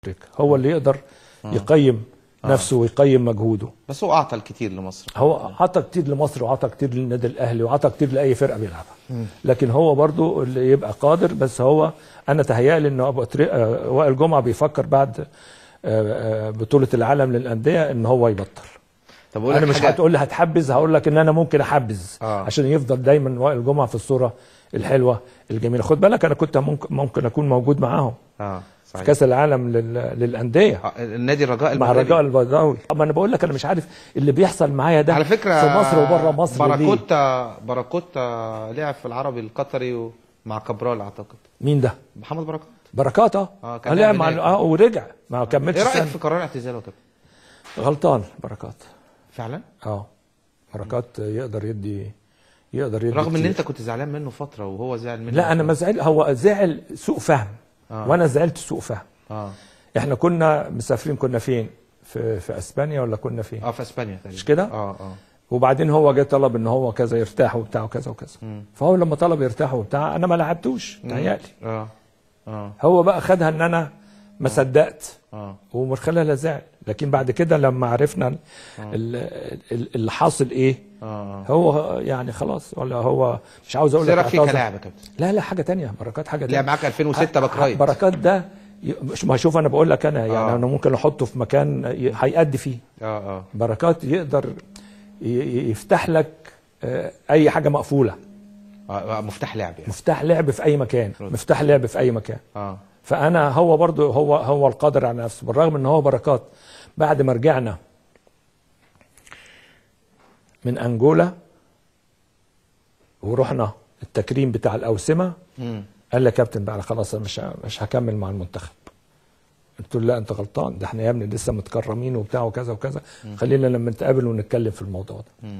افريقيا، هو اللي يقدر يقيم نفسه ويقيم مجهوده. بس هو اعطى الكثير لمصر، هو عطى كتير لمصر وعطى كتير للنادي الاهلي وعطى كتير لاي فرقه بيلعبها، لكن هو برضو اللي يبقى قادر. بس هو انا تهيألي ان وائل جمعه بيفكر بعد بطوله العالم للانديه ان هو يبطل. طب انا مش هتقول لي هتحبذ، هقول لك ان انا ممكن احبذ عشان يفضل دايما وائل جمعه في الصوره الحلوه الجميله. خد بالك انا كنت ممكن اكون موجود معاهم في كاس العالم للانديه النادي الرجاء مع الرجاء البيضاوي. اما انا بقول لك انا مش عارف اللي بيحصل معايا ده على فكره في مصر وبره مصر. باراكوتا لعب في العربي القطري مع كابرال اعتقد. مين ده؟ محمد بركات. كان لعب مع ورجع ما كملش. ايه رايك في قرار اعتزاله يا كابتن؟ غلطان بركات فعلا. بركات يقدر يدي رغم ان انت كنت زعلان منه فتره وهو زعل منه. لا انا ما زعل، هو زعل سوء فهم وانا زعلت سوء فهم. احنا كنا مسافرين، كنا فين؟ في اسبانيا ولا كنا فين؟ في اسبانيا تقريبا، مش كده؟ وبعدين هو جه طلب ان هو كذا يرتاح وبتاع وكذا وكذا. فهو لما طلب يرتاح وبتاع انا ما لعبتوش تهيألي. هو بقى خدها ان انا ما صدقت ومن خلالها زعل. لكن بعد كده لما عرفنا اللي حاصل ايه، هو يعني خلاص، ولا هو مش عاوز اقول لك فيك كلاعب يا كابتن. لا حاجه ثانيه. بركات حاجه ثانيه. لعب معاك 2006 باك رايت. بركات ده مش ما هشوف، انا بقول لك انا يعني انا ممكن احطه في مكان هيأدي فيه. بركات يقدر يفتح لك اي حاجه مقفوله. مفتاح لعب يعني. مفتاح لعب في اي مكان. مفتاح لعب في اي مكان. فانا هو برضو هو القادر على نفسه، بالرغم ان هو بركات بعد ما رجعنا من انجولا ورحنا التكريم بتاع الاوسمه قال لي يا كابتن بقى خلاص انا مش هكمل مع المنتخب. قلت له لا انت غلطان، ده احنا يا ابني لسه متكرمين وبتاع وكذا وكذا، خلينا لما نتقابل ونتكلم في الموضوع ده.